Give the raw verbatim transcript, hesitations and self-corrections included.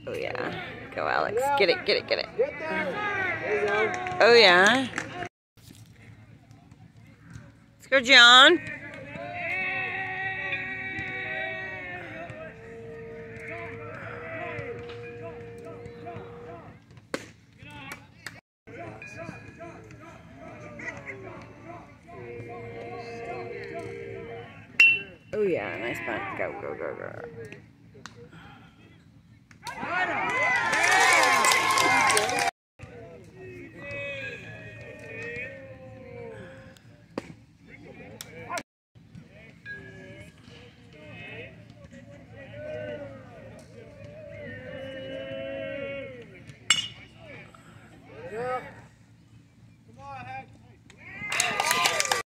Oh yeah. Go Alex. Get it, get it, get it. Oh yeah. Let's go, John. Oh yeah, nice punt. Go, go, go, go.